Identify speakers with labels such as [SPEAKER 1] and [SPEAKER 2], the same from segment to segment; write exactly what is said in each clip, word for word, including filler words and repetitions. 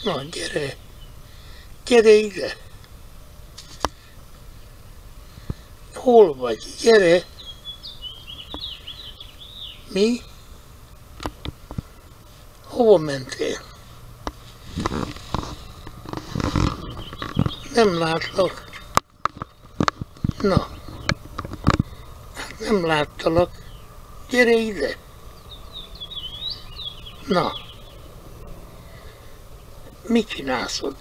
[SPEAKER 1] Na, gyere! Gyere ide! Hol vagy? Gyere! Mi? Hova mentél? Nem látlak. Na, hát nem láttalak. Gyere ide! Na, mit csinálsz ott?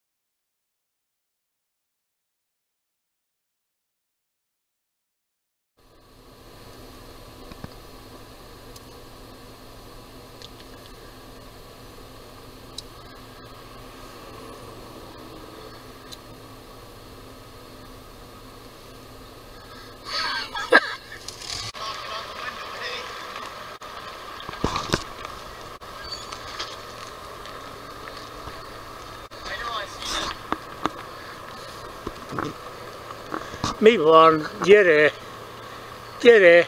[SPEAKER 1] Mi van? Gyere! Gyere!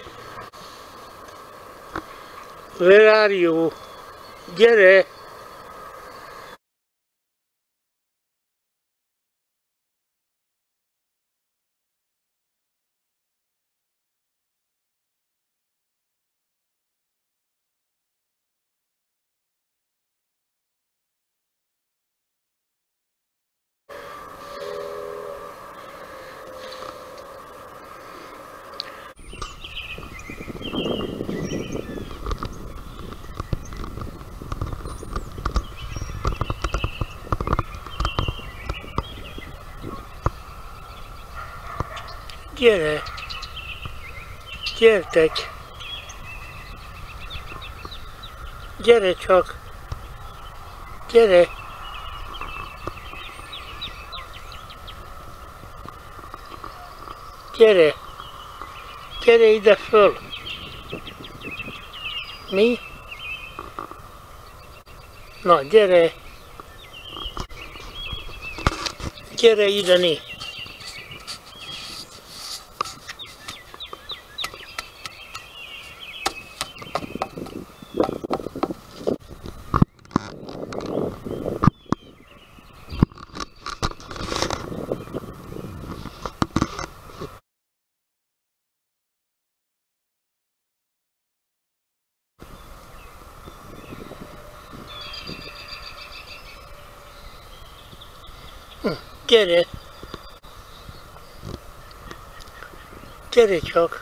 [SPEAKER 1] Where are you? Gyere! Gyere! Gyertek! Gyere csak! Gyere! Gyere! Gyere ide föl! Mi? Na, gyere! Gyere ide, né! Gyere! Gyere csak!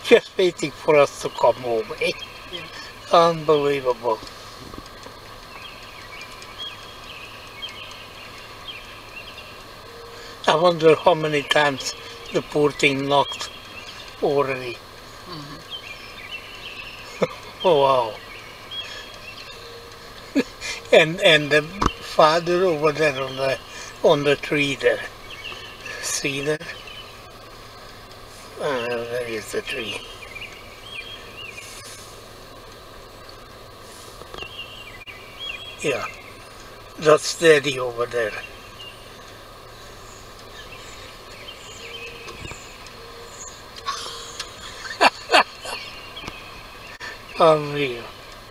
[SPEAKER 1] just waiting for us to come home, eh?
[SPEAKER 2] Yeah.
[SPEAKER 1] Unbelievable. I wonder how many times the poor thing knocked already.
[SPEAKER 2] Mm-hmm.
[SPEAKER 1] Oh wow. and and the father over there on the on the tree there. See there? Uh, there is the tree. Yeah. That's Daddy over there. Unreal.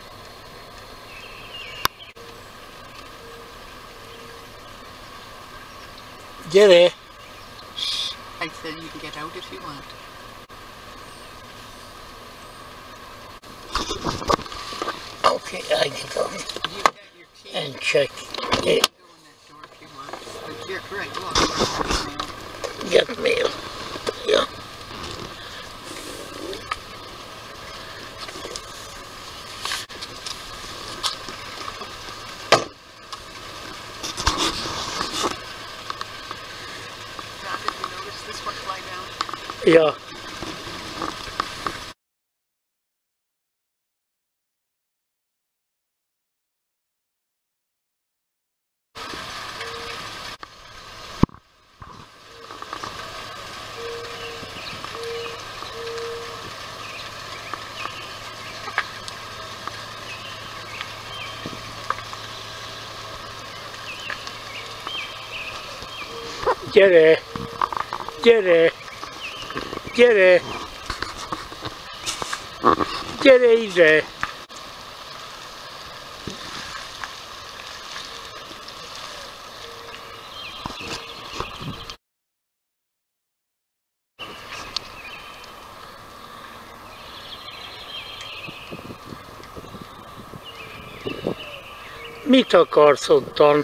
[SPEAKER 1] Cseri,
[SPEAKER 2] Shh. I said you can get out if you want.
[SPEAKER 1] okay, I get on
[SPEAKER 2] You got your key.
[SPEAKER 1] and check
[SPEAKER 2] You
[SPEAKER 1] it.
[SPEAKER 2] can go in that door if you want. But you're right. Look.
[SPEAKER 1] Get mail. Yeah.
[SPEAKER 2] John, did you notice this one fly down?
[SPEAKER 1] Yeah. Cseri, Cseri, Cseri, Cseri ide. Mit akarsz ottan?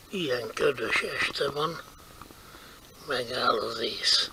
[SPEAKER 1] Ilyen ködös este van, megáll az ész.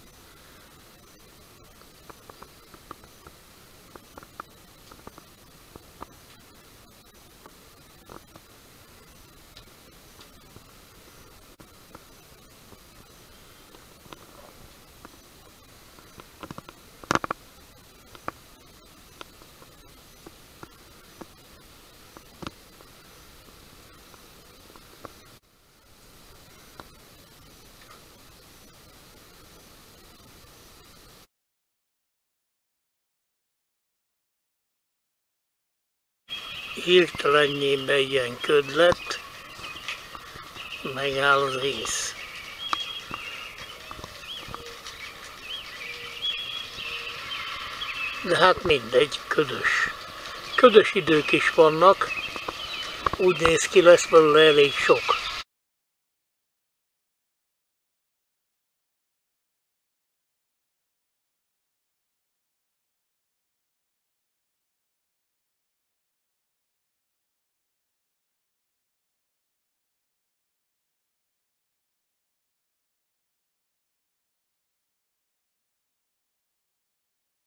[SPEAKER 1] Hirtelenjében ilyen köd lett, megáll az ész. De hát mindegy, ködös. Ködös idők is vannak, úgy néz ki, lesz belőle elég sok.